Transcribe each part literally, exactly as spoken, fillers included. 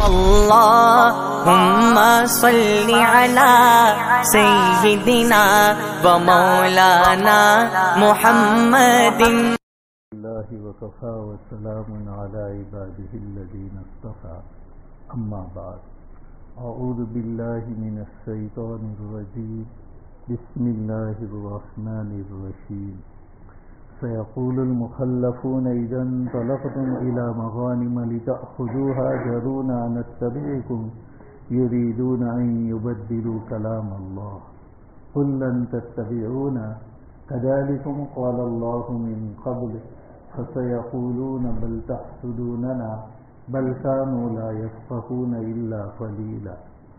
اللهم صل على سيدنا ومولانا محمد. الله وكفى وسلام على عباده الذين اصطفى. أما بعد، أعوذ بالله من الشيطان الرجيم. بسم الله الرحمن الرحيم. سيقول المخلفون إذا انطلقتم إلى مغانم لتأخذوها ذرونا نتبعكم يريدون أن يبدلوا كلام الله قل لن تتبعونا كذلكم قال الله من قبل فسيقولون بل تحسدوننا بل كانوا لا يفقهون إلا قليلا.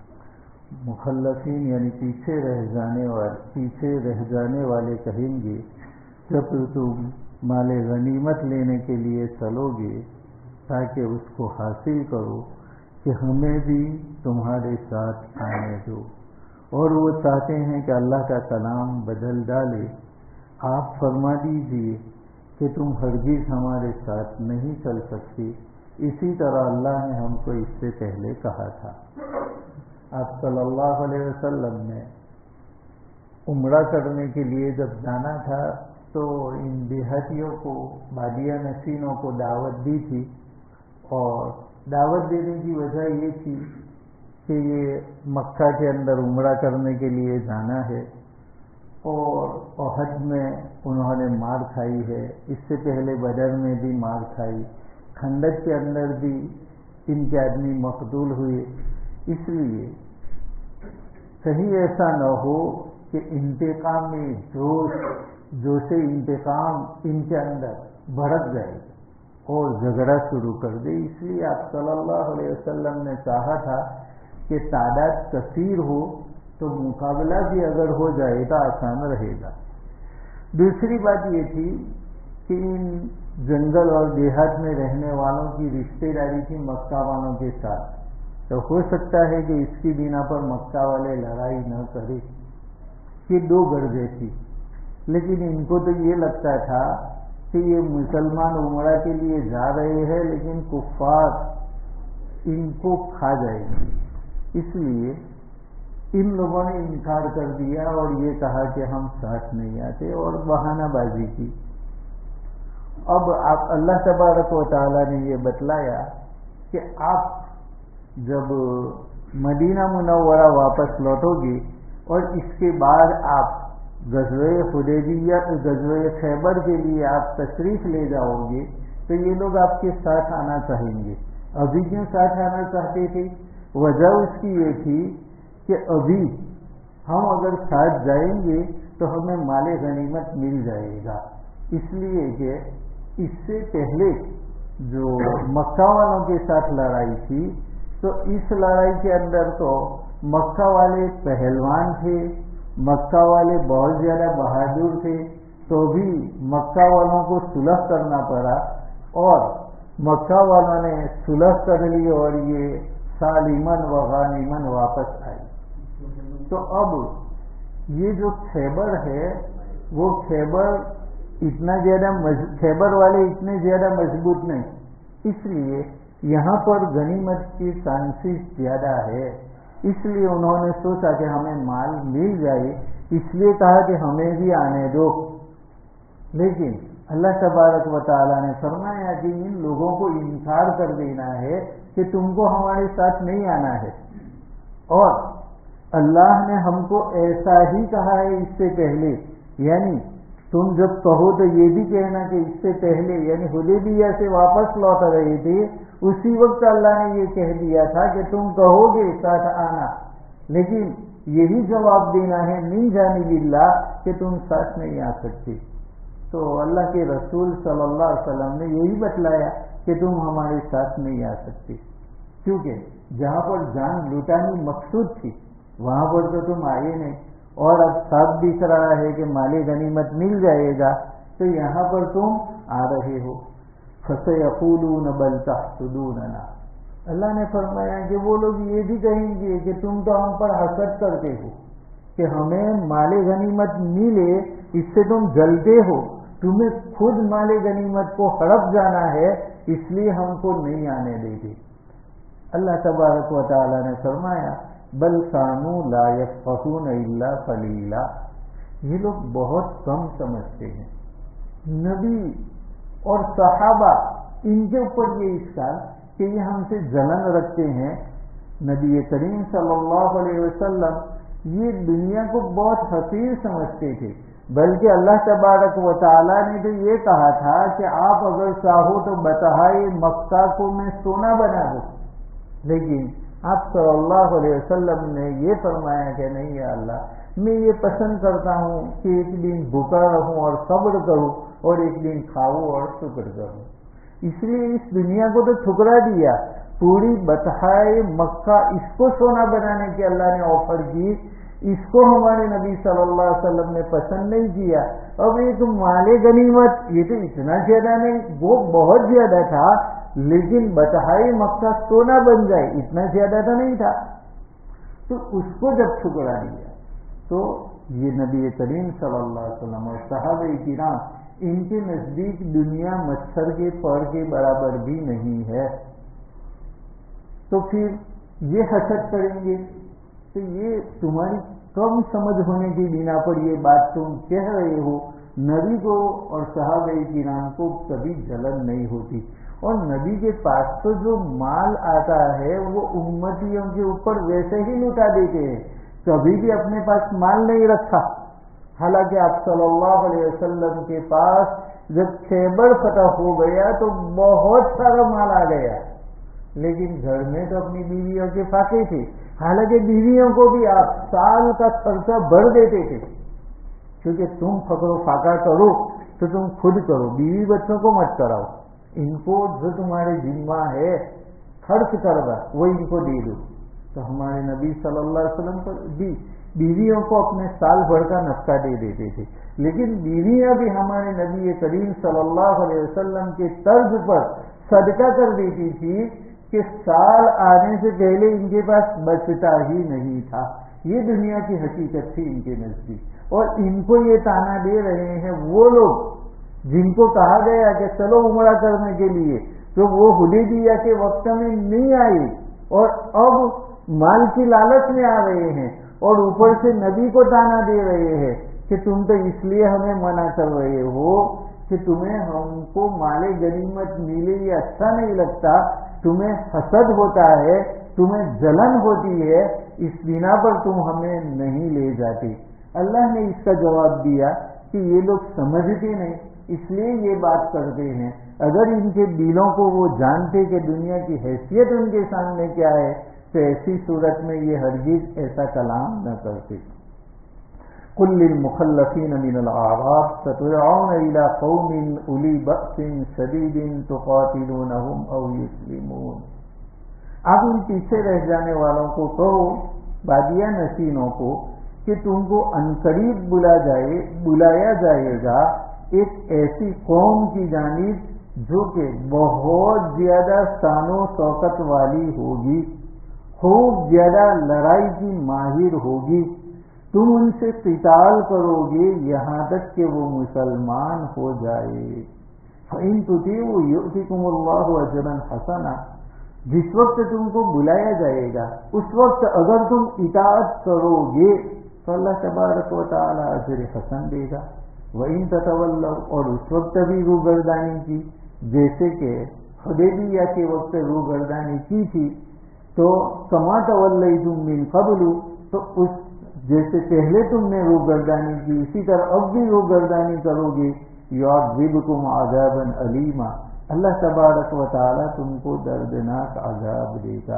مخلفین یعنی پیچھے رہ جانے والے پیچھے رہ جانے والے کہیں گے جب تم مال غنیمت لینے کے لیے چلو گے تاکہ اس کو حاصل کرو کہ ہمیں بھی تمہارے ساتھ آنے دو، اور وہ چاہتے ہیں کہ اللہ کا کلام بدل ڈالے. آپ فرما دیجئے کہ تم ہرگز ہمارے ساتھ نہیں چل سکتے. اسی طرح اللہ نے ہم کو اس سے پہلے کہا تھا. آپ صلی اللہ علیہ وسلم نے عمرہ کرنے کے لیے جب جانا تھا تو ان دیہاتیوں کو، بادیہ نشینوں کو دعوت دی تھی، اور دعوت دینے کی وجہ یہ تھی کہ یہ مکہ کے اندر عمرہ کرنے کے لیے جانا ہے، اور احد میں انہوں نے مار کھائی ہے، اس سے پہلے بدر میں بھی مار کھائی، خندق کے اندر بھی ان کے آدمی مقتول ہوئے. اس لیے کہیں ایسا نہ ہو کہ انتقامی جوش جوش انتقام ان کے اندر بھڑک جائے اور جھگڑا شروع کر دے. اس لیے آپ صلی اللہ علیہ وسلم نے چاہا تھا کہ تعداد کثیر ہو تو مقابلہ بھی اگر ہو جائے تو آسان رہے گا. دوسری بات یہ تھی کہ ان جنگل اور دیہات میں رہنے والوں کی رشتہ داری تھی مکہ والوں کے ساتھ، تو ہو سکتا ہے کہ اس کی بنا پر مکہ والے لڑائی نہ کرے. یہ دو غرضیں تھی، لیکن ان کو تو یہ لگتا تھا کہ یہ مسلمان عمرہ کے لیے جا رہے ہیں لیکن کفار ان کو کھا جائیں گے. اس لیے ان لوگوں نے انکار کر دیا اور یہ کہا کہ ہم ساتھ نہیں آتے، اور بہانہ بازی کی. اب آپ اللہ تبارک و تعالی نے یہ بتلایا کہ آپ جب مدینہ منورہ واپس لوٹو گے اور اس کے بعد آپ غزوہ حدیبیہ غزوہ خیبر کے لیے آپ تشریف لے جاؤ گے تو یہ لوگ آپ کے ساتھ آنا چاہیں گے. ابھی کیوں ساتھ آنا چاہتے تھے؟ وجہ اس کی یہ تھی کہ ابھی ہم اگر ساتھ جائیں گے تو ہمیں مال غنیمت مل جائے گا، اس لیے کہ اس سے پہلے جو مکہ والوں کے ساتھ لڑائی تھی تو اس لڑائی کے اندر تو مکہ والے پہلوان تھے، مکہ والے بہت زیادہ بہادر تھے، تو بھی مکہ والوں کو صلح کرنا پڑا اور مکہ والوں نے صلح کر لی اور یہ سالمن و غانمن واپس آئی. تو اب یہ جو خیبر ہے وہ خیبر اتنا زیادہ خیبر والے اتنے زیادہ مضبوط نہیں، اس لیے یہاں پر غنیمت کی چانسز زیادہ ہے. اس لیے انہوں نے سوچا کہ ہمیں مال مل جائے، اس لیے کہا کہ ہمیں بھی آنے دو. لیکن اللہ تبارک و تعالیٰ نے فرمایا کہ ان لوگوں کو انکار کر دینا ہے کہ تم کو ہمارے ساتھ نہیں آنا ہے، اور اللہ نے ہم کو ایسا ہی کہا ہے اس سے پہلے. یعنی تم جب کہو تو یہ بھی کہنا کہ اس سے پہلے یعنی حدیبیہ سے واپس لوٹ رہے تھے اسی وقت اللہ نے یہ کہہ دیا تھا کہ تم کہو گے ساتھ آنا، لیکن یہی جواب دینا ہے من جانب اللہ کہ تم ساتھ نہیں آ سکتے. تو اللہ کے رسول صلی اللہ علیہ وسلم نے یہی بتلایا کہ تم ہمارے ساتھ نہیں آ سکتے، کیونکہ جہاں پر جان لٹانی مقصود تھی وہاں پر تو تم آئے نہیں، اور اب صاف دکھ رہا ہے کہ مال غنیمت مل جائے گا تو یہاں پر تم آ رہے ہو. فَسَيَقُولُونَ بَلْ تَحْسُدُونَنَا. اللہ نے فرمایا کہ وہ لوگ یہ بھی کہیں گے کہ تم تو ہم پر حسد کرتے ہو کہ ہمیں مال غنیمت ملے اس سے تم جلتے ہو، تمہیں خود مال غنیمت کو ہڑپ جانا ہے اس لیے ہم کو نہیں آنے دے گے. اللہ تبارک و تعالی نے فرمایا بل کانوا لا یفقهون الا قلیلا، یہ لوگ بہت کم سمجھتے ہیں۔ نبی اور صحابہ ان کے اوپر یہ اشکال کہ یہ ہم سے جلن رکھتے ہیں۔ نبی کریم صلی اللہ علیہ وسلم یہ دنیا کو بہت حقیر سمجھتے تھے، بلکہ اللہ تبارک و تعالیٰ نے تو یہ کہا تھا کہ آپ اگر چاہو تو بتہائے مکہ کو میں سونا بنا دوں، لیکن آپ صلی اللہ علیہ وسلم نے یہ فرمایا کہ نہیں یا اللہ، میں یہ پسند کرتا ہوں کہ ایک دن بھوکا رہوں اور صبر کروں اور ایک دن کھاؤں اور شکر کروں۔ اس لیے اس دنیا کو تو ٹھکرا دیا، پوری بتہائے مکہ اس کو سونا بنانے کی اللہ نے آفر کی، اس کو ہمارے نبی صلی اللہ علیہ وسلم نے پسند نہیں کیا۔ اب ایک مال غنیمت یہ تو اتنا زیادہ نہیں، وہ بہت زیادہ تھا، لیکن بتہائے مکہ سونا بن جائے اتنا زیادہ تو نہیں تھا، تو اس کو جب ٹھکرا دیا تو یہ نبی کریم صلی اللہ علیہ وسلم اور صحابہ کرام ان کے نزدیک دنیا مچھر کے پر کے برابر بھی نہیں ہے، تو پھر یہ حسد کریں گے۔ تو یہ تمہاری کم سمجھ ہونے کی بنا پر یہ بات تم کہہ رہے ہو۔ نبی کو اور صحابہ کرام کو کبھی جلن نہیں ہوتی، اور نبی کے پاس تو جو مال آتا ہے وہ امتیوں کے اوپر ویسے ہی لٹا دیتے ہیں، کبھی بھی اپنے پاس مال نہیں رکھا۔ حالانکہ آپ صلی اللہ علیہ وسلم کے پاس جب خیبر فتح ہو گیا تو بہت سارا مال آ گیا، لیکن گھر میں تو اپنی بیویوں کے فاقے تھے، حالانکہ بیویوں کو بھی آپ سال کا خرچہ بھر دیتے تھے، کیونکہ تم فقر و فاقہ کرو تو تم خود کرو، بیوی بچوں کو مت کراؤ، ان کو جو تمہارے ذمہ ہے خرچ کرنا وہ ان کو دے دو۔ تو ہمارے نبی صلی اللہ علیہ وسلم کو بھی بیویوں کو اپنے سال بھر کا نفقہ دے دیتے تھے، لیکن بیویاں بھی ہمارے نبی کریم صلی اللہ علیہ وسلم کے طرز پر صدقہ کر دیتی تھی کہ سال آنے سے پہلے ان کے پاس بچتا ہی نہیں تھا۔ یہ دنیا کی حقیقت تھی ان کے نزدیک، اور ان کو یہ تانا دے رہے ہیں وہ لوگ جن کو کہا گیا کہ چلو عمرہ کرنے کے لیے، تو وہ حدیبیہ کے وقت میں نہیں آئی اور اب مال کی لالچ میں آ رہے ہیں، اور اوپر سے نبی کو تانا دے رہے ہیں کہ تم تو اس لیے ہمیں منع کر رہے ہو کہ تمہیں ہم کو مال غنیمت ملے یہ اچھا نہیں لگتا، تمہیں حسد ہوتا ہے، تمہیں جلن ہوتی ہے، اس بنا پر تم ہمیں نہیں لے جاتے۔ اللہ نے اس کا جواب دیا کہ یہ لوگ سمجھتے نہیں، اس لیے یہ بات کرتے ہیں۔ اگر ان کے دلوں کو وہ جانتے کہ دنیا کی حیثیت ان کے سامنے کیا ہے تو ایسی صورت میں یہ ہرگز ایسا کلام نہ کرتے۔ قل للمخلفین من الاعراب ستدعون الى قوم اولی بأس شدید تقاتلونہم او یسلمون۔ اب ان پیچھے رہ جانے والوں کو کہو، بادیہ نشینوں کو، کہ تم کو عنقریب بلا جائے بلایا جائے گا ایک ایسی قوم کی جانب جو کہ بہت زیادہ شان و شوکت والی ہوگی، خوب زیادہ لڑائی کی ماہر ہوگی، تم ان سے قتال کرو گے یہاں تک کہ وہ مسلمان ہو جائے۔ فَإِن تُطِيعُوا يُؤْتِكُمُ اللَّهُ أَجْرًا حَسَنًا، جس وقت تم کو بلایا جائے گا اس وقت اگر تم اطاعت کرو گے تو اللہ تبارک و تعالی اجر حسن دے گا۔ وَإِن تَتَوَلَّوْا، اور اس وقت بھی روگردانی کی، جیسے کہ حدیبیہ کے وقت روگردانی کی تھی، تو کما تولیتم من قبل، تو اس جیسے پہلے تم نے روگردانی کی اسی طرح اب بھی روگردانی کرو گے، یعذبکم عذابا علیما، اللہ تبارک و تعالی تم کو دردناک عذاب دے گا۔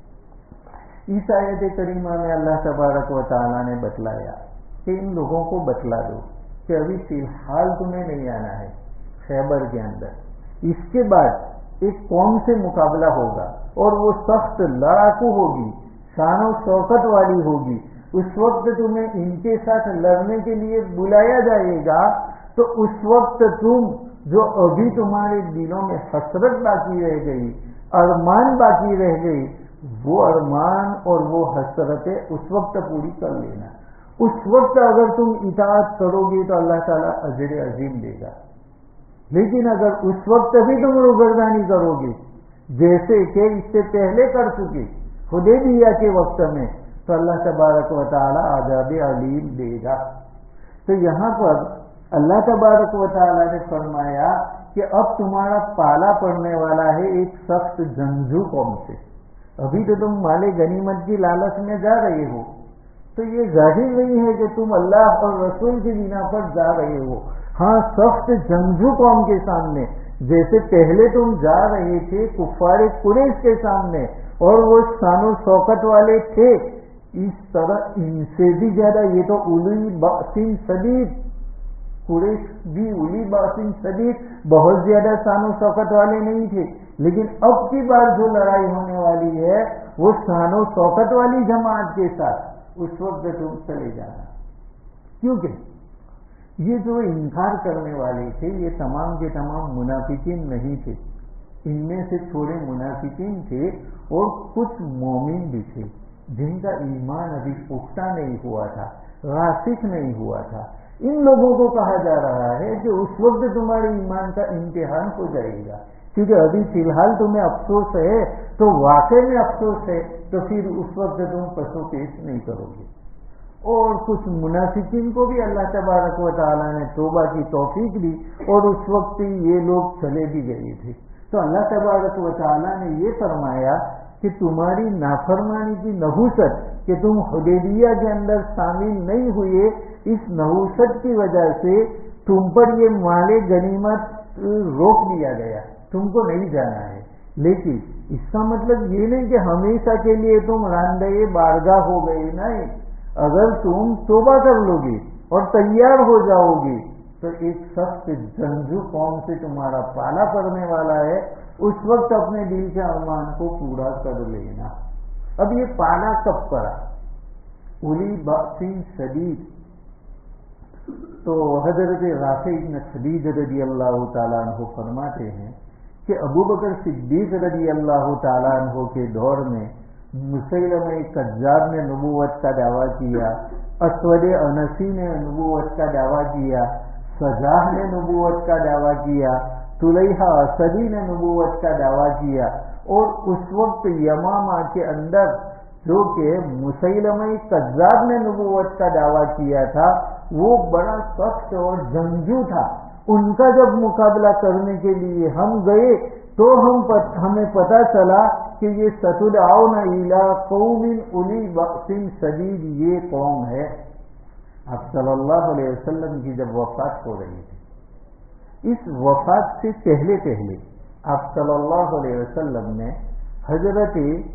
اس آیت کریمہ میں اللہ تبارک و تعالی نے بتلایا کہ ان لوگوں کو بتلا دو کہ ابھی فی الحال تمہیں نہیں آنا ہے خیبر کے اندر، اس کے بعد ایک قوم سے مقابلہ ہوگا اور وہ سخت لڑاکو ہوگی، شان و شوکت والی ہوگی، اس وقت تمہیں ان کے ساتھ لڑنے کے لیے بلایا جائے گا، تو اس وقت تم جو ابھی تمہارے دلوں میں حسرت باقی رہ گئی، ارمان باقی رہ گئی، وہ ارمان اور وہ حسرتیں اس وقت پوری کر لینا۔ اس وقت اگر تم اطاعت کرو گے تو اللہ تعالیٰ اجر عظیم دے گا، لیکن اگر اس وقت بھی تم روگردانی کرو گے جیسے کہ اس سے پہلے کر چکے حدیبیہ کے وقت میں، تو اللہ تبارک و تعالی عذاب علیم دے گا۔ تو یہاں پر اللہ تبارک و تعالی نے فرمایا کہ اب تمہارا پالا پڑنے والا ہے ایک سخت جنگجو قوم سے۔ ابھی تو تم مال غنیمت کی لالچ میں جا رہے ہو، تو یہ ظاہر نہیں ہے کہ تم اللہ اور رسول کی بنا پر جا رہے ہو، ہاں سخت جنگجو قوم کے سامنے، جیسے پہلے تم جا رہے تھے کفار قریش کے سامنے اور وہ شان و شوکت والے تھے، اس طرح ان سے بھی زیادہ یہ تو اولی بأس شدید، قریش بھی اولی بأس شدید بہت زیادہ شان و شوکت والے نہیں تھے، لیکن اب کی بار جو لڑائی ہونے والی ہے وہ شان و شوکت والی جماعت کے ساتھ، اس وقت تم چلے جانا، کیونکہ یہ جو انکار کرنے والے تھے یہ تمام کے تمام منافقین نہیں تھے، ان میں سے تھوڑے منافقین تھے اور کچھ مومن بھی تھے جن کا ایمان ابھی پختہ نہیں ہوا تھا، راسخ نہیں ہوا تھا۔ ان لوگوں کو کہا جا رہا ہے کہ اس وقت تمہارے ایمان کا امتحان ہو جائے گا، کیونکہ ابھی فی الحال تمہیں افسوس ہے تو واقع میں افسوس ہے، تو پھر اس وقت تم پسو پیش نہیں کرو گے۔ اور کچھ منافقین کو بھی اللہ تبارک و تعالیٰ نے توبہ کی توفیق دی اور اس وقت یہ لوگ چلے بھی گئے تھے۔ تو اللہ تبارک و تعالیٰ نے یہ فرمایا کہ تمہاری نافرمانی کی نحوست کہ تم حدیبیہ کے اندر شامل نہیں ہوئے، اس نحوست کی وجہ سے تم پر یہ مال غنیمت روک دیا گیا، تم کو نہیں جانا ہے، لیکن اس کا مطلب یہ نہیں کہ ہمیشہ کے لیے تم راندے بارگاہ ہو گئے، نہیں، اگر تم توبہ کر لو گے اور تیار ہو جاؤ گے تو ایک سخت جنگجو قوم سے تمہارا پالا پڑنے والا ہے، اس وقت اپنے دل کے ارمان کو پورا کر لینا۔ اب یہ پالا کب پڑا؟ اولی بأس شدید، تو حضرت رافع بن خدیج رضی اللہ تعالیٰ عنہ فرماتے ہیں کہ ابو بکر صدیق رضی اللہ تعالیٰ عنہ کے دور میں مسیلمہ کذاب نے نبوت کا دعویٰ کیا، اسود انسی نے نبوت کا دعویٰ کیا، سجاح نے نبوت کا دعویٰ کیا، طلیحہ اسدی نے نبوت کا دعویٰ کیا، اور اس وقت یمامہ کے اندر جو کہ مسیلمہ کذاب نے نبوت کا دعویٰ کیا تھا وہ بڑا سخت اور جنگجو تھا، ان کا جب مقابلہ کرنے کے لیے ہم گئے تو ہم پت ہمیں پتا چلا کہ یہ ستدعون الی قوم اولی بأس شدید، یہ قوم ہے۔ آپ صلی اللہ علیہ وسلم کی جب وفات ہو رہی تھی، اس وفات سے پہلے پہلے آپ صلی اللہ علیہ وسلم نے حضرت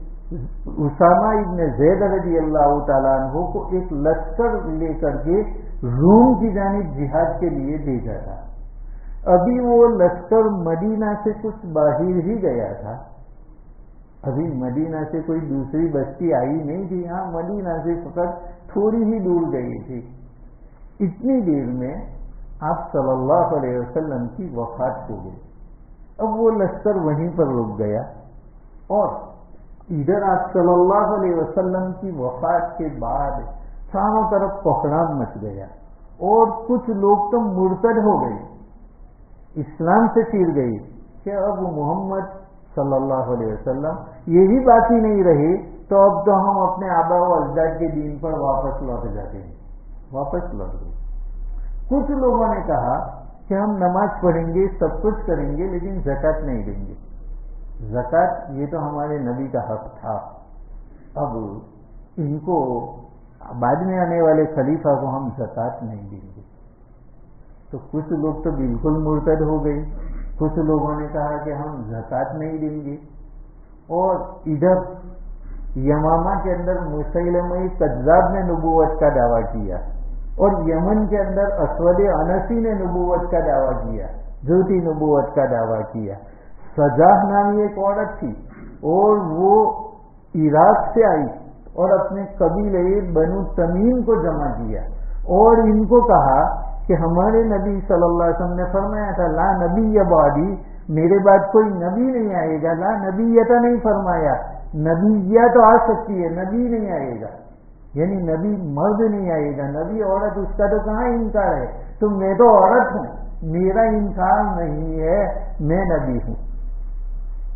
اسامہ ابن زید رضی اللہ تعالیٰ عنہ کو ایک لشکر لے کر کے روم کی جانب جہاد کے لیے بھیجا تھا۔ ابھی وہ لشکر مدینہ سے کچھ باہر ہی گیا تھا، ابھی مدینہ سے کوئی دوسری بستی آئی نہیں تھی، ہاں مدینہ سے فقط تھوڑی ہی دور گئی تھی۔ اتنی دیر میں آپ صلی اللہ علیہ وسلم کی وفات ہو گئی۔ اب وہ لشکر وہیں پر رک گیا اور ادھر آپ صلی اللہ علیہ وسلم کی وفات کے بعد چاروں طرف کوہرام مچ گیا اور کچھ لوگ تو مرتد ہو گئے، اسلام سے پھر گئی کہ اب محمد صلی اللہ علیہ وسلم یہی باقی نہیں رہے تو اب تو ہم اپنے آبا و اجداد کے دین پر واپس لوٹ جاتے ہیں، واپس لوٹ گئے۔ کچھ لوگوں نے کہا کہ ہم نماز پڑھیں گے، سب کچھ کریں گے، لیکن زکوٰۃ نہیں دیں گے، زکوٰۃ یہ تو ہمارے نبی کا حق تھا، اب ان کو بعد میں آنے والے خلیفہ کو ہم زکوٰۃ نہیں دیں گے۔ تو کچھ لوگ تو بالکل مرتد ہو گئے، کچھ لوگوں نے کہا کہ ہم زکوٰۃ نہیں دیں گے، اور ادھر یمامہ کے اندر مسیلمہ کذاب نے نبوت کا دعویٰ کیا اور یمن کے اندر اسود انسی نے نبوت کا دعویٰ کیا، جھوٹی نبوت کا دعویٰ کیا۔ سجاح نامی ایک عورت تھی اور وہ عراق سے آئی اور اپنے قبیلے بنو تمیم کو جمع کیا اور ان کو کہا کہ ہمارے نبی صلی اللہ علیہ وسلم نے فرمایا تھا لا نبی بعدی، میرے بعد کوئی نبی نہیں آئے گا، لا نبیتا نہیں فرمایا، نبیہ تو آ سکتی ہے، نبی نہیں آئے گا، یعنی نبی مرد نہیں آئے گا، نبی عورت اس کا تو کہاں انکار ہے، تو میں تو عورت ہوں، میرا انکار نہیں ہے، میں نبی ہوں۔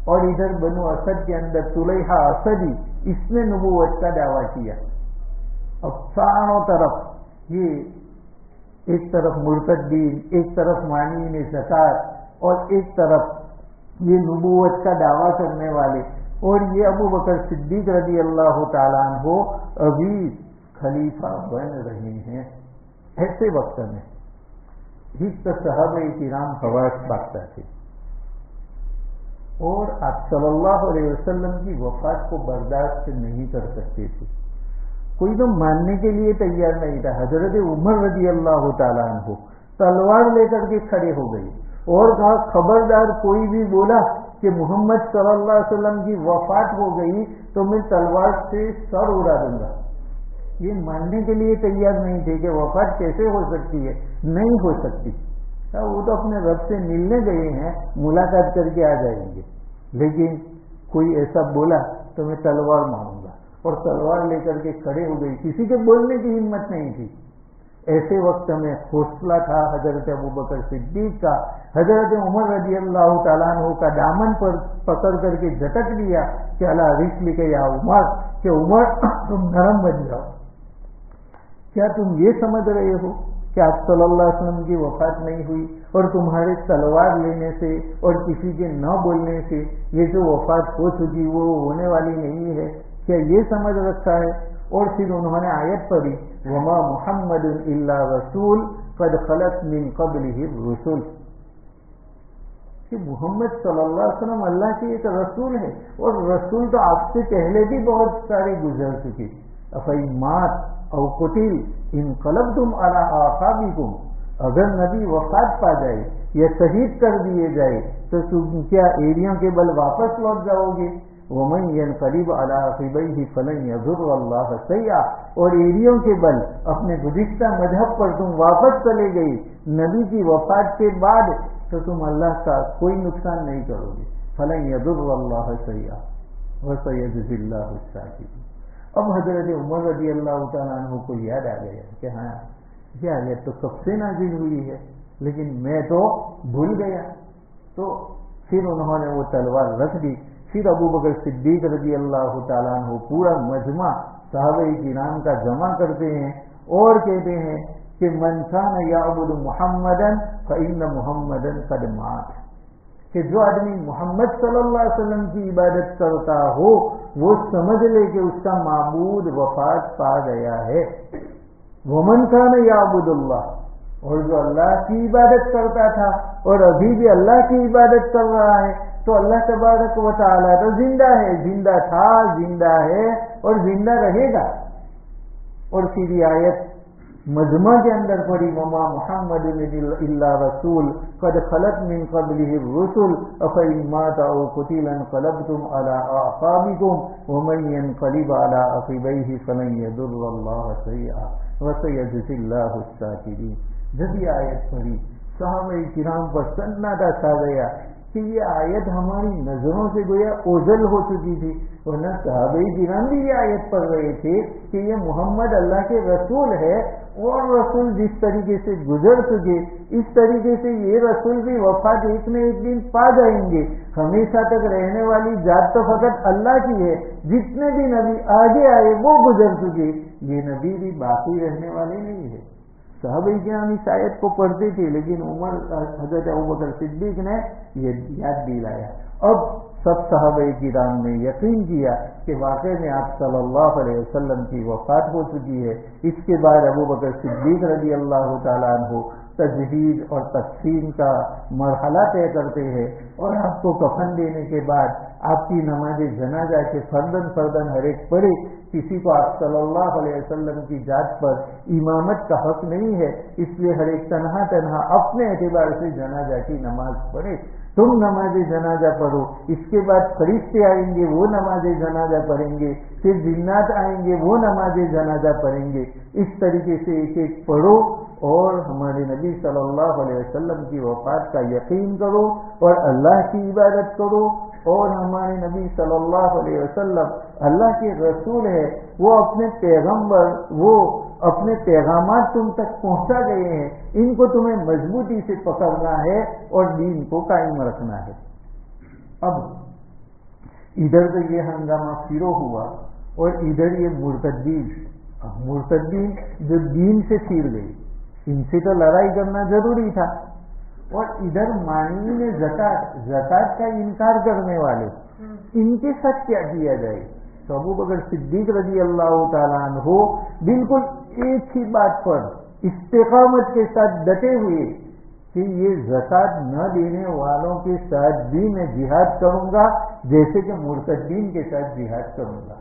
اور ادھر بنو اسد کے اندر طلیحہ اسدی، اس نے نبوت کا دعویٰ کیا. اب چاروں طرف یہ ایک طرف مرتدین، ایک طرف مانعین زکات، اور ایک طرف یہ نبوت کا دعویٰ کرنے والے، اور یہ ابو بکر صدیق رضی اللہ تعالیٰ عنہ ابھی خلیفہ بن رہے ہیں. ایسے وقت میں جس پر صحابہ کرام حواس باختہ تھے اور آپ صلی اللہ علیہ وسلم کی وفات کو برداشت نہیں کر سکتے تھے. کوئی تو ماننے کے لیے تیار نہیں تھا. حضرت عمر رضی اللہ تعالیٰ عنہ تلوار لے کر کے کھڑے ہو گئے اور کہا خبردار کوئی بھی بولا کہ محمد صلی اللہ علیہ وسلم کی وفات ہو گئی تو میں تلوار سے سر اڑا دوں گا. یہ ماننے کے لیے تیار نہیں تھے کہ وفات کیسے ہو سکتی ہے، نہیں ہو سکتی. وہ تو اپنے رب سے ملنے گئے ہیں، ملاقات کر کے آ جائیں گے، لیکن کوئی ایسا بولا تو میں تلوار ماروں گا، اور تلوار لے کر کے کھڑے ہو گئی. کسی کے بولنے کی ہمت نہیں تھی. ایسے وقت میں حوصلہ تھا حضرت ابو بکر صدیق کا. حضرت عمر رضی اللہ تعالیٰ عنہ کا دامن پر پکڑ کر کے جھٹک دیا کہ اللہ رسل کے یا عمر، کہ عمر تم نرم بن جاؤ. کیا تم یہ سمجھ رہے ہو کہ آپ صلی اللہ علیہ وسلم کی وفات نہیں ہوئی اور تمہارے تلوار لینے سے اور کسی کے نہ بولنے سے یہ جو وفات ہو چکی وہ ہونے والی نہیں ہے؟ کیا یہ سمجھ رکھا ہے؟ اور پھر انہوں نے آیت پڑھی وما محمد الا رسول قد خلت من قبلہ الرسل، کہ محمد صلی اللہ علیہ وسلم اللہ کی ایک رسول ہے، اور رسول تو آپ سے پہلے بھی بہت سارے گزر چکے. افیمات او قتل انقلبتم علی اعقابکم، اگر نبی وفات پا جائے یا شہید کر دیے جائے تو تم کیا ایڑیوں کے بل واپس لوٹ جاؤ گے؟ ومن ينقلب على عقبيه فلن يضر الله شيئا، اور ایڑیوں کے بل اپنے گزشتہ مذہب پر تم واپس چلے گئے نبی کی وفات کے بعد تو تم اللہ کا کوئی نقصان نہیں کرو گے. فلن يضر الله شيئا وسيجزي الله الشاكرين. اب حضرت عمر رضی اللہ تعالیٰ عنہ کو یاد آ گیا کہ ہاں یہ آیت تو کب سے نازل ہوئی ہے لیکن میں تو بھول گیا. تو پھر انہوں نے وہ تلوار رکھ دی. پھر ابو بکر صدیق رضی اللہ تعالیٰ عنہ پورا مجمع صحابہ کرام کا جمع کرتے ہیں اور کہتے ہیں کہ من کان یعبد محمدا فإن محمدا قد مات، کہ جو آدمی محمد صلی اللہ علیہ وسلم کی عبادت کرتا ہو وہ سمجھ لے کہ اس کا معبود وفات پا گیا ہے. ومن کان یعبد اللہ، اور جو اللہ کی عبادت کرتا تھا اور ابھی بھی اللہ کی عبادت کر رہا ہے تو اللہ تبارک و تعالیٰ تو زندہ ہے، زندہ تھا، زندہ ہے اور زندہ رہے گا. اور پھر یہ آیت مجمع کے اندر پڑھی وما محمد الا رسول قد خلت من قبلہ الرسل افإن مات او قتل انقلبتم على اعقابکم ومن ينقلب على عقبیہ فلن يضر اللہ شیئا وسيجزي اللہ الشاکرین. جب یہ آیت پڑھی صحابہ کرام پر سناٹا چھا گیا کہ یہ آیت ہماری نظروں سے گویا اوجل ہو چکی تھی، ورنہ صحابہ کرام بھی یہ آیت پڑھ رہے تھے کہ یہ محمد اللہ کے رسول ہے اور رسول جس طریقے سے گزر چکے اس طریقے سے یہ رسول بھی وفات ایک نہ ایک دن پا جائیں گے. ہمیشہ تک رہنے والی ذات تو فقط اللہ کی ہے. جتنے بھی نبی آگے آئے وہ گزر چکے، یہ نبی بھی باقی رہنے والے نہیں ہے. صحابہ کرام اس آیت کو پڑھتے تھے لیکن عمر حضرت ابوبکر صدیق نے یہ یاد دلایا. اب سب صحابہ کرام نے یقین کیا کہ واقعی میں آپ صلی اللہ علیہ وسلم کی وفات ہو چکی ہے. اس کے بعد ابوبکر صدیق رضی اللہ تعالیٰ عنہ تجہیز اور تقسیم کا مرحلہ طے کرتے ہیں اور آپ کو کفن دینے کے بعد آپ کی نماز جنازہ کے فردن فردن ہر ایک پڑھے. کسی کو آپ صلی اللہ علیہ وسلم کی ذات پر امامت کا حق نہیں ہے، اس لیے ہر ایک تنہا تنہا اپنے اعتبار سے جنازہ کی نماز پڑھے. تم نماز جنازہ پڑھو، اس کے بعد فرشتے آئیں گے وہ نماز جنازہ پڑھیں گے، پھر جنات آئیں گے وہ نماز جنازہ پڑھیں گے. اس طریقے سے ایک ایک پڑھو اور ہمارے نبی صلی اللہ علیہ وسلم کی وفات کا یقین کرو اور اللہ کی عبادت کرو. اور ہمارے نبی صلی اللہ علیہ وسلم اللہ کے رسول ہے، وہ اپنے پیغمبر وہ اپنے پیغامات تم تک پہنچا گئے ہیں، ان کو تمہیں مضبوطی سے پکڑنا ہے اور دین کو قائم رکھنا ہے. اب ادھر تو یہ ہنگامہ پھرو ہوا اور ادھر یہ مرتدین مرتدین جو دین سے پھر گئی، ان سے تو لڑائی کرنا ضروری تھا، اور ادھر مانعین زکات زکات کا انکار کرنے والے، ان کے ساتھ کیا کیا جائے؟ تو ابو بکر صدیق رضی اللہ تعالیٰ عنہ بالکل ایک ہی بات پر استقامت کے ساتھ ڈٹے ہوئے کہ یہ زکات نہ دینے والوں کے ساتھ بھی میں جہاد کروں گا جیسے کہ مرتدین کے ساتھ جہاد کروں گا۔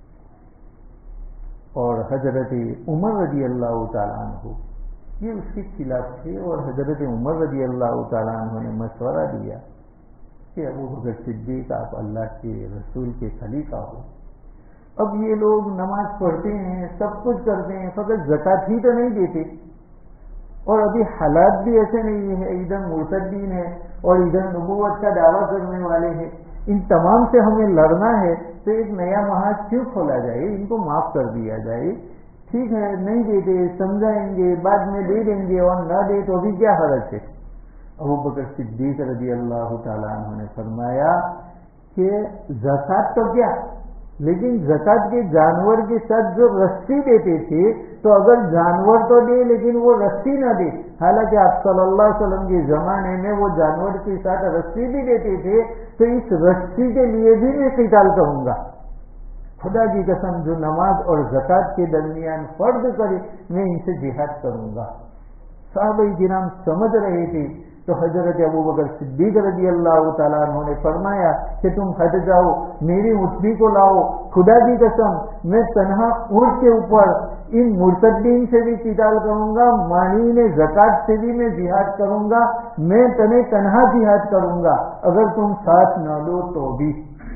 اور حضرت عمر رضی اللہ تعالیٰ عنہ یہ اس کے خلاف تھے، اور حضرت عمر رضی اللہ تعالیٰ عنہ نے مشورہ دیا کہ ابو بکر صدیق آپ اللہ کے رسول کے خلیفہ ہو، اب یہ لوگ نماز پڑھتے ہیں، سب کچھ کرتے ہیں، فقط زکات ہی تو نہیں دیتے، اور ابھی حالات بھی ایسے نہیں ہے، ادھر مرتدین ہے اور ادھر نبوت کا دعویٰ کرنے والے ہیں، ان تمام سے ہمیں لڑنا ہے، تو ایک نیا محاذ کیوں کھولا جائے، ان کو معاف کر دیا جائے، ٹھیک ہے نہیں دیتے سمجھائیں گے، بعد میں دے دیں گے، اور نہ دے تو ابھی کیا حرج ہے۔ ابو بکر صدیق رضی اللہ تعالیٰ عنہ نے فرمایا کہ زکات تو کیا، لیکن زکات کے جانور کے ساتھ جو رسی دیتے تھے، تو اگر جانور تو دے لیکن وہ رسی نہ دے، حالانکہ آپ صلی اللہ علیہ وسلم کے زمانے میں وہ جانور کے ساتھ رسی بھی دیتے تھے، تو اس رسی کے لیے بھی میں قتال کروں گا، خدا کی قسم جو نماز اور زکات کے درمیان فرض کرے میں ان سے جہاد کروں گا۔ صحابہ کرام سمجھ رہے تھے، تو حضرت ابو بکر صدیق رضی اللہ تعالیٰ عنہ نے فرمایا کہ تم ہٹ جاؤ، میری اٹھنی کو لاؤ، خدا کی قسم میں تنہا اونٹ کے اوپر ان مرتدین سے بھی قتال کروں گا، مانعین زکات سے بھی میں جہاد کروں گا، میں تنہیں تنہا جہاد کروں گا، اگر تم ساتھ نہ دو تو بھی۔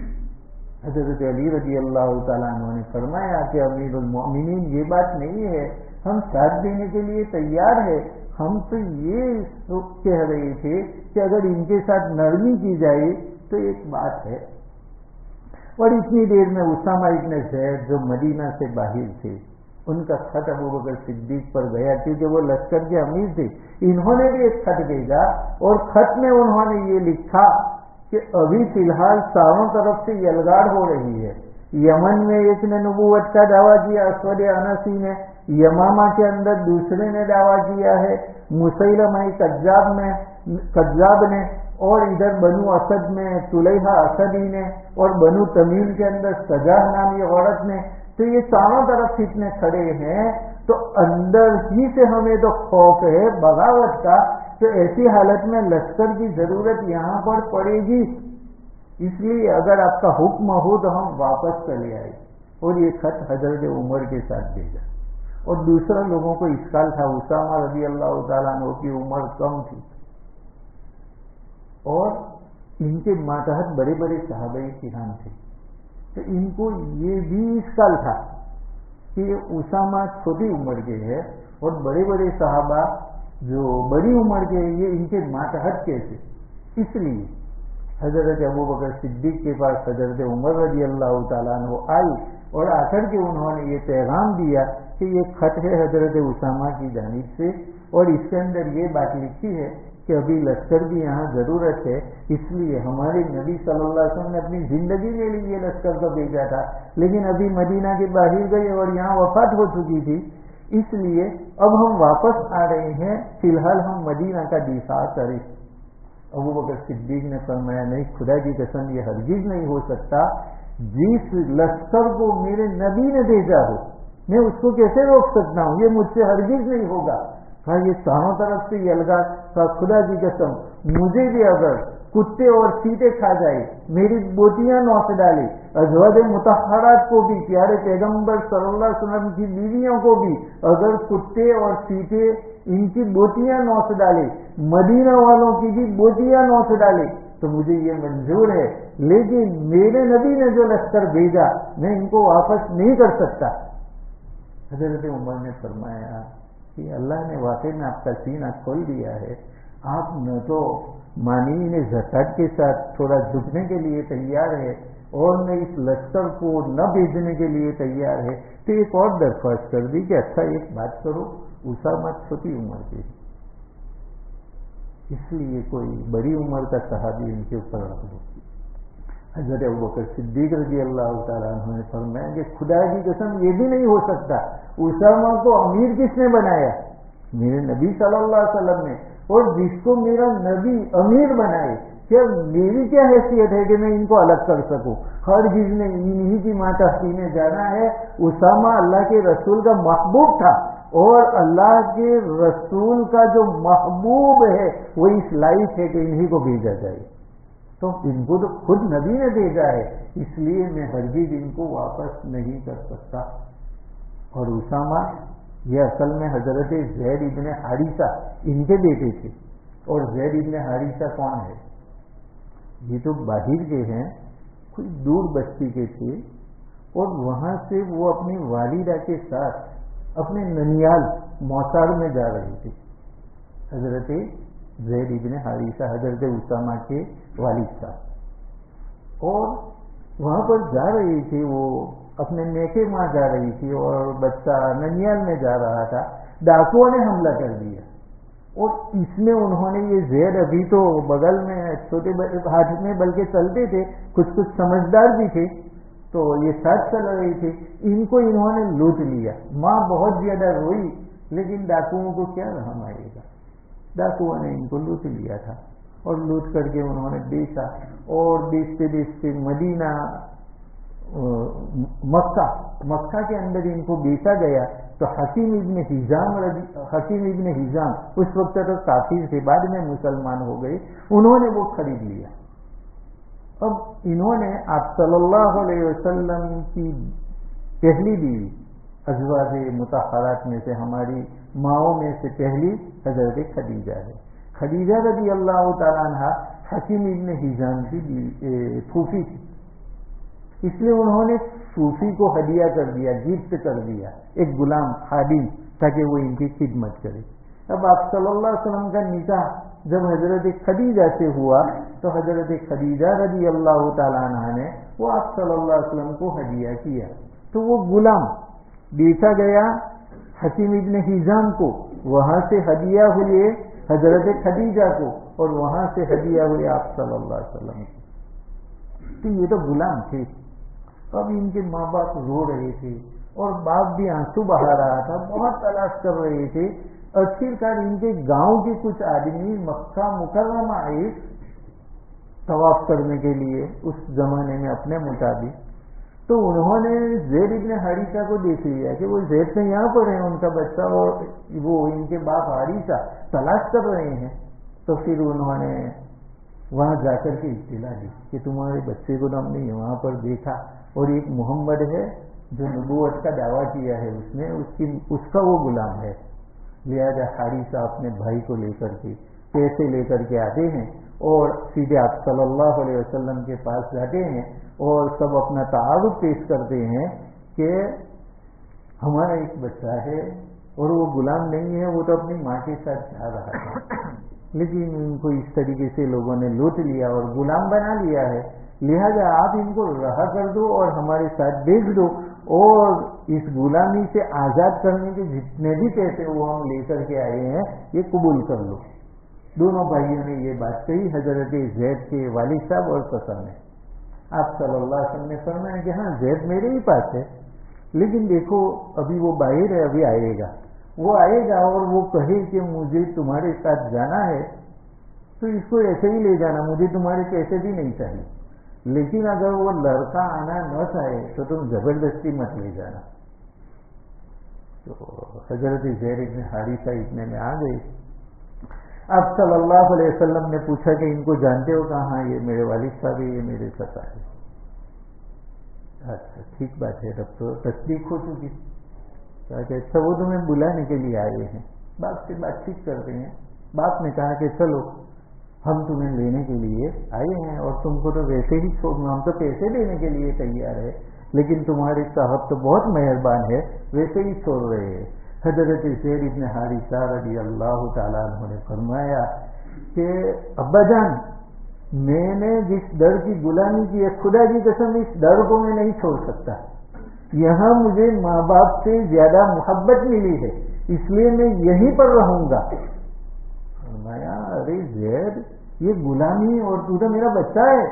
حضرت علی رضی اللہ تعالیٰ عنہ نے فرمایا کہ امیر المؤمنین یہ بات نہیں ہے، ہم ساتھ دینے کے لیے تیار ہے، ہم تو یہ کہہ رہے تھے کہ اگر ان کے ساتھ نرمی کی جائے تو ایک بات ہے۔ اور اتنی دیر میں اسامہ ابن زید جو مدینہ سے باہر تھے، ان کا خط ابو بکر صدیق پر گیا، کیونکہ وہ لشکر کے امیر تھے، انہوں نے بھی ایک خط بھیجا، اور خط میں انہوں نے یہ لکھا کہ ابھی فی الحال چاروں طرف سے یلغار ہو رہی ہے، یمن میں ایک نے نبوت کا دعویٰ کیا، اسود انسی نے، یمامہ کے اندر دوسرے نے دعویٰ کیا ہے، مسیلمہ کذاب میں کذاب نے، اور ادھر بنو اسد میں طلیحہ اسدی نے، اور بنو تمیم کے اندر سجاہ نامی عورت نے، تو یہ چاروں طرف فتنے کھڑے ہیں، تو اندر ہی سے ہمیں تو خوف ہے بغاوت کا، تو ایسی حالت میں لشکر کی ضرورت یہاں پر پڑے گی، اس لیے اگر آپ کا حکم ہو تو ہم واپس چلے آئے۔ اور یہ خط حضرت عمر کے ساتھ بھیجا، اور دوسرا لوگوں کو اشکال تھا، اسامہ رضی اللہ تعالیٰ عنہ کی عمر کم تھی، اور ان کے ماتحت بڑے بڑے صحابہ کرام تھے، تو ان کو یہ بھی اشکال تھا کہ اسامہ چھوٹی عمر کے ہے اور بڑے بڑے صحابہ جو بڑی عمر کے ہیں یہ ان کے ماتحت کیسے، اس لیے حضرت ابو بکر صدیق کے پاس حضرت عمر رضی اللہ تعالیٰ عنہ آئی، اور آ کر کے انہوں نے یہ پیغام دیا کہ یہ خط ہے حضرت اسامہ کی جانب سے، اور اس کے اندر یہ بات لکھی ہے کہ ابھی لشکر کی یہاں ضرورت ہے، اس لیے ہمارے نبی صلی اللہ علیہ وسلم نے اپنی زندگی میں لیے یہ لشکر کو بھیجا تھا، لیکن ابھی مدینہ کے باہر گئے اور یہاں وفات ہو چکی تھی، اس لیے اب ہم واپس آ رہے ہیں، فی الحال ہم مدینہ کا دفاع کریں۔ ابو بکر صدیق نے فرمایا نہیں، خدا کی قسم یہ ہرگز نہیں ہو سکتا، جس لشکر کو میرے نبی نے بھیجا ہو میں اس کو کیسے روک سکتا ہوں، یہ مجھ سے ہرگز نہیں ہوگا۔ کہا یہ چاروں طرف سے یلغار، کہا خدا کی قسم مجھے بھی اگر کتے اور چیتے کھا جائے، میری بوٹیاں نوچ ڈالے، ازواج مطہرات کو بھی، پیارے پیغمبر صلی اللہ علیہ وسلم کی بیویوں کو بھی اگر کتے اور چیتے ان کی بوٹیاں نوچ ڈالے، مدینہ والوں کی بھی بوٹیاں نوچ ڈالے، تو مجھے یہ منظور ہے، لیکن میرے نبی نے جو لشکر بھیجا میں ان کو واپس نہیں کر سکتا۔ حضرت عمر نے فرمایا کہ اللہ نے واقعی میں آپ کا سینہ کھول دیا ہے، آپ نہ تو مانعین زکات کے ساتھ تھوڑا جھکنے کے لیے تیار ہے، اور نہ اس لشکر کو نہ بھیجنے کے لیے تیار ہے، تو ایک اور درخواست کر دی کہ اچھا ایک بات کرو، اسامہ چھوٹی عمر کے، اس لیے کوئی بڑی عمر کا صحابی ان کے اوپر رکھ دو۔ حضرت ابوبکر صدیق رضی اللہ تعالیٰ عنہ نے فرمایا کہ خدا کی قسم یہ بھی نہیں ہو سکتا، اسامہ کو امیر کس نے بنایا؟ میرے نبی صلی اللہ علیہ وسلم نے، اور جس کو میرا نبی امیر بنائے، کیا میری کیا حیثیت ہے کہ میں ان کو الگ کر سکوں؟ ہر چیز نے انہی کی ماتحتی میں جانا ہے۔ اسامہ اللہ کے رسول کا محبوب تھا، اور اللہ کے رسول کا جو محبوب ہے وہ اس لائق ہے کہ انہی کو بھیجا جائے، تو ان کو تو خود نبی نے بھیجا ہے، اس لیے میں ہرگز ان کو واپس نہیں کر سکتا۔ اور اسامہ یہ اصل میں حضرت زید ابن حارثہ ان کے بیٹے تھے، اور زید ابن حارثہ کون ہے؟ یہ تو باہر کے ہیں، کوئی دور بستی کے تھے، اور وہاں سے وہ اپنی والدہ کے ساتھ اپنے ننیال موسار میں جا رہے تھے۔ حضرت زید ابن حارثہ حضرت اسامہ کے والد صاحب، اور وہاں پر جا رہی تھی، وہ اپنے میکے ماں جا رہی تھی، اور بچہ ننیال میں جا رہا تھا، ڈاکوؤں نے حملہ کر دیا، اور اس میں انہوں نے یہ زید ابھی تو بغل میں چھوٹے ہاتھ میں بلکہ چلتے تھے، کچھ کچھ سمجھدار بھی تھے، تو یہ ساتھ چل رہی تھی، ان کو انہوں نے لوٹ لیا۔ ماں بہت زیادہ روئی، لیکن ڈاکوؤں کو کیا رحم آئے گا، ڈاکوؤں نے ان کو لوٹ لیا تھا، اور لوٹ کر کے انہوں نے بیچا، اور بیچتے بیچتے مدینہ مکہ مکہ کے اندر ان کو بیچا گیا، تو حکیم ابن حزام حکیم ابن حزام اس وقت تو کافر تھے، بعد میں مسلمان ہو گئے، انہوں نے وہ خرید لیا۔ اب انہوں نے آپ صلی اللہ علیہ وسلم کی پہلی بیوی، ازواج مطہرات میں سے ہماری ماؤں میں سے پہلی حضرت خدیجہ ہے۔ خدیجہ رضی اللہ تعالیٰ عنہ حکیم ابن حزام کی پھوپھی تھی، اس لیے انہوں نے صوفی کو ہدیہ کر دیا، گفٹ کر دیا، ایک غلام خادم، تاکہ وہ ان کی خدمت کرے۔ اب آپ صلی اللہ علیہ وسلم کا نکاح جب حضرت خدیجہ سے ہوا، تو حضرت خدیجہ رضی اللہ تعالیٰ عنہ نے وہ آپ صلی اللہ علیہ وسلم کو ہدیہ کیا، تو وہ غلام بیچا گیا حکیم ابن حزام کو، وہاں سے ہدیہ ہوئے حضرت خدیجہ کو، اور وہاں سے ہدیہ ہوئے آپ صلی اللہ علیہ وسلم کو۔ تو یہ تو غلام تھے۔ اب ان کے ماں باپ رو رہے تھے، اور باپ بھی آنسو بہا رہا تھا، بہت تلاش کر رہے تھے۔ آخرکار ان کے گاؤں کے کچھ آدمی مکہ مکرمہ آئے طواف کرنے کے لیے اس زمانے میں اپنے مطابق، تو انہوں نے زید ابن حارثہ کو دیکھ لیا کہ وہ زید سے یہاں پر ہیں، ان کا بچہ اور وہ ان کے باپ حارثہ تلاش کر رہے ہیں، تو پھر انہوں نے وہاں جا کر کے اطلاع دی کہ تمہارے بچے کو تو ہم نے وہاں پر دیکھا، اور ایک محمد ہے جو نبوت کا دعویٰ کیا ہے، اس نے اس کی اس کا وہ غلام ہے، لہذا حارثہ اپنے بھائی کو لے کر کے پیسے لے کر کے آتے ہیں، اور سیدھے آپ صلی اللہ علیہ وسلم کے پاس جاتے ہیں، اور سب اپنا تعارف پیش کرتے ہیں کہ ہمارا ایک بچہ ہے، اور وہ غلام نہیں ہے، وہ تو اپنی ماں کے ساتھ جا رہا تھا، لیکن ان کو اس طریقے سے لوگوں نے لوٹ لیا اور غلام بنا لیا ہے، لہذا آپ ان کو رہا کر دو اور ہمارے ساتھ بیچ دو، اور اس غلامی سے آزاد کرنے کے جتنے بھی پیسے وہ ہم لے کر کے آئے ہیں یہ قبول کر لو۔ دونوں بھائیوں نے یہ بات کہی، حضرت زید کے والد صاحب اور چچا نے۔ آپ صلی اللہ علیہ وسلم نے فرمایا کہ ہاں زید میرے ہی پاس ہے، لیکن دیکھو ابھی وہ باہر ہے، ابھی آئے گا، وہ آئے گا اور وہ کہے کہ مجھے تمہارے ساتھ جانا ہے، تو اس کو ایسے ہی لے جانا، مجھے تمہارے پیسے بھی نہیں چاہیے، لیکن اگر وہ لڑکا آنا نہ چاہے تو تم زبردستی مت لے جانا۔ تو حضرت زید ابن حارثہ اتنے میں آ گئے۔ آپ صلی اللہ علیہ وسلم نے پوچھا کہ ان کو جانتے ہو؟ کہا ہاں یہ میرے والد صاحب ہے، یہ میرے چچا ہے۔ اچھا ٹھیک بات ہے، تب تو تصدیق ہو چکی۔ کہا کہ اچھا وہ تمہیں بلانے کے لیے آئے ہیں، باپ سے بات چیت کرتے ہیں۔ باپ نے کہا کہ چلو ہم تمہیں لینے کے لیے آئے ہیں، اور تم کو تو ویسے ہی چھوڑنا، ہم تو پیسے دینے کے لیے تیار ہے، لیکن تمہارے صاحب تو بہت مہربان ہے، ویسے ہی چھوڑ رہے ہیں۔ حضرت زید ابن حارثہ رضی اللہ تعالیٰ عنہ نے فرمایا کہ ابا جان، میں نے جس در کی غلامی کی ہے، خدا کی قسم اس در کو میں نہیں چھوڑ سکتا، یہاں مجھے ماں باپ سے زیادہ محبت ملی ہے، اس لیے میں یہیں پر رہوں گا۔ فرمایا ارے زید، یہ غلامی اور تو تو میرا بچہ ہے،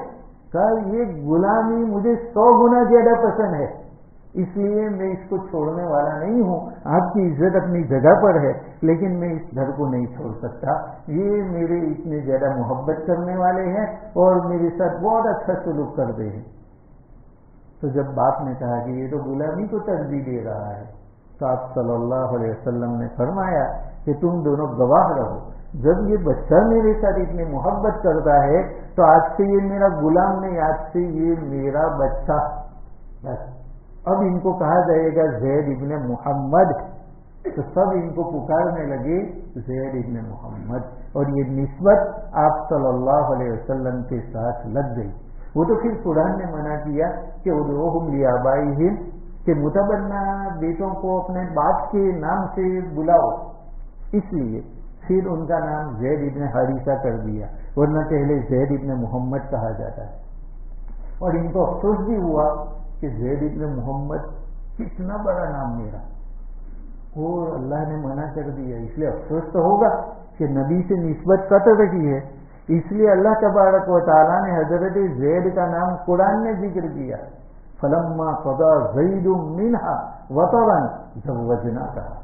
کہا یہ غلامی مجھے سو گنا زیادہ پسند ہے، اس لیے میں اس کو چھوڑنے والا نہیں ہوں. آپ کی عزت اپنی جگہ پر ہے لیکن میں اس گھر کو نہیں چھوڑ سکتا. یہ میرے اتنے زیادہ محبت کرنے والے ہیں اور میرے ساتھ بہت اچھا سلوک کرتے ہیں. تو جب باپ نے کہا کہ یہ تو غلامی کو ترجیح دے رہا ہے تو آپ صلی اللہ علیہ وسلم نے فرمایا کہ تم دونوں گواہ رہو، جب یہ بچہ میرے ساتھ اتنی محبت کرتا ہے تو آج سے یہ میرا غلام نہیں، آج سے یہ میرا بچہ. بس اب ان کو کہا جائے گا زید ابن محمد، تو سب ان کو پکارنے لگے زید ابن محمد، اور یہ نسبت آپ صلی اللہ علیہ وسلم کے ساتھ لگ گئی. وہ تو پھر قرآن نے منع کیا کہ ادعوہم لآبائہم، کہ متبنہ بیٹوں کو اپنے باپ کے نام سے بلاؤ، اس لیے پھر ان کا نام زید ابن حارثہ کر دیا، ورنہ پہلے زید ابن محمد کہا جاتا ہے. اور ان کو افسوس بھی ہوا کہ زید ابن محمد کتنا بڑا نام میرا، وہ اللہ نے منع کر دیا، اس لیے افسوس تو ہوگا کہ نبی سے نسبت قطع رہی ہے. اس لیے اللہ تبارک و تعالیٰ نے حضرت زید کا نام قرآن میں ذکر کیا، فلما قضى زید منها وطرا زوجناکها.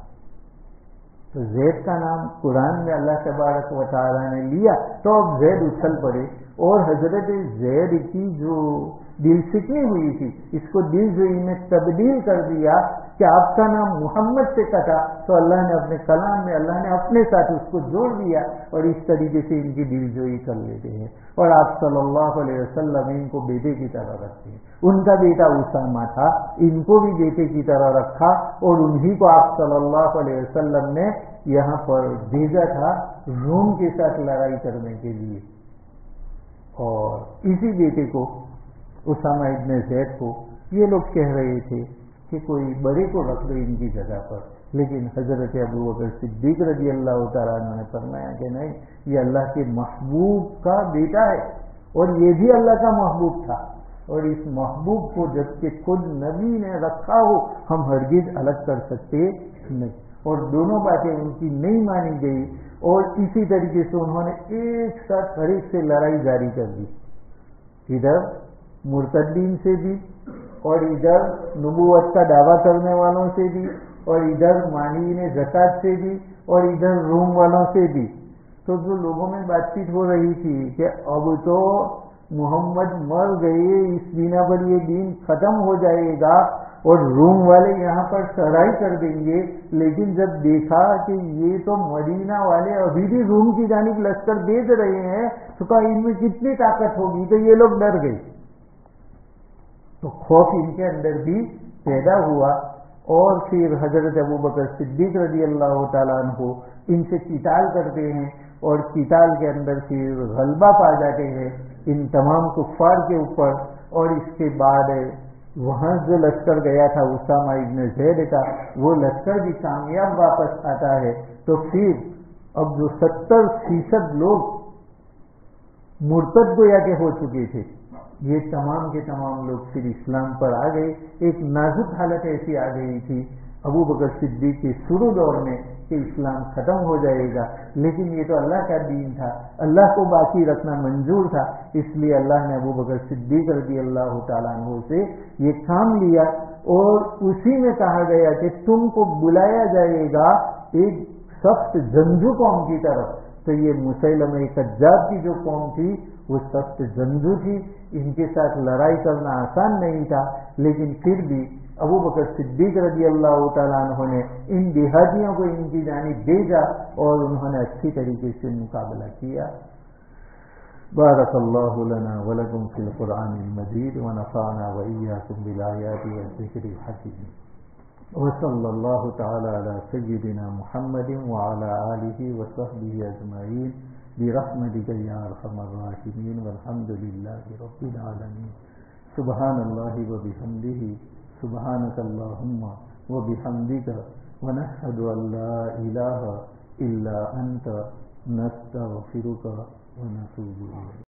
تو زید کا نام قرآن میں اللہ تبارک و تعالیٰ نے لیا تو اب زید اچھل پڑے، اور حضرت زید کی جو دل سکنی ہوئی تھی اس کو دل جوئی میں تبدیل کر دیا کہ آپ کا نام محمد سے کٹا، تو اللہ نے اپنے کلام میں اللہ نے اپنے ساتھ اس کو جوڑ دیا، اور اس طریقے سے ان کی دل جوئی کر لیتے ہیں. اور آپ صلی اللہ علیہ وسلم ان کو بیٹے کی طرح رکھتے ہیں. ان کا بیٹا اسامہ تھا، ان کو بھی بیٹے کی طرح رکھا، اور انہی کو آپ صلی اللہ علیہ وسلم نے یہاں پر بھیجا تھا روم کے ساتھ لڑائی کرنے کے لیے. اور اسی بیٹے کو اسامہ ابن زید کو یہ لوگ کہہ رہے تھے کہ کوئی بڑے کو رکھ دو ان کی جگہ پر، لیکن حضرت ابو بکر صدیق رضی اللہ تعالیٰ عنہ نے فرمایا کہ نہیں، یہ اللہ کے محبوب کا بیٹا ہے، اور یہ بھی اللہ کا محبوب تھا، اور اس محبوب کو جب کہ خود نبی نے رکھا ہو ہم ہرگز الگ کر سکتے نہیں. اور دونوں باتیں ان کی نہیں مانی گئی، اور اسی طریقے سے انہوں نے ایک ساتھ ہر ایک سے لڑائی جاری کر دی، ادھر مرتدین سے بھی، اور ادھر نبوت کا دعویٰ کرنے والوں سے بھی، اور ادھر مانعین زکوٰۃ سے بھی، اور ادھر روم والوں سے بھی. تو جو لوگوں میں بات چیت ہو رہی تھی کہ اب تو محمد مر گئے، اس بنا پر یہ دین ختم ہو جائے گا اور روم والے یہاں پر چڑھائی کر دیں گے، لیکن جب دیکھا کہ یہ تو مدینہ والے ابھی بھی روم کی جانب لشکر بھیج رہے ہیں تو کہا ان میں کتنی طاقت ہوگی، تو یہ لوگ ڈر گئے. تو خوف ان کے اندر بھی پیدا ہوا، اور پھر حضرت ابو بکر صدیق رضی اللہ تعالیٰ عنہ ان سے قتال کرتے ہیں، اور قتال کے اندر پھر غلبہ پا جاتے ہیں ان تمام کفار کے اوپر. اور اس کے بعد وہاں جو لشکر گیا تھا اسامہ ابن زید کا، وہ لشکر بھی کامیاب واپس آتا ہے. تو پھر اب جو ستر فیصد لوگ مرتد گویا کے ہو چکے تھے، یہ تمام کے تمام لوگ پھر اسلام پر آ گئے. ایک نازک حالت ایسی آ گئی تھی ابو بکر صدیق کے شروع دور میں کہ اسلام ختم ہو جائے گا، لیکن یہ تو اللہ کا دین تھا، اللہ کو باقی رکھنا منظور تھا، اس لیے اللہ نے ابو بکر صدیق رضی اللہ تعالیٰ عنہ سے یہ کام لیا. اور اسی میں کہا گیا کہ تم کو بلایا جائے گا ایک سخت جنگجو قوم کی طرف. تو یہ مسیلمہ کذاب کی جو قوم تھی وہ سخت جنگجو تھی، ان کے ساتھ لڑائی کرنا آسان نہیں تھا، لیکن پھر بھی ابو بکر صدیق رضی اللہ تعالیٰ عنہ نے ان دیہاتیوں کو ان کی جانب بھیجا، اور انہوں نے اچھی طریقے سے مقابلہ کیا. بارک اللہ لنا ولکم فی القرآن المجید ونفعنا وإیاکم بالآیات والذکر الحکیم. وصلی اللہ تعالی علی سیدنا محمد وعلی آلہ وصحبہ اجمعین برحمتک یا ارحم الراحمین والحمد للہ رب العالمین. سبحان اللہ وبحمدہ، سبحانک اللہم وبحمدک، ونشہد ان لا الہ الا انت، نستغفرک ونتوب الیک.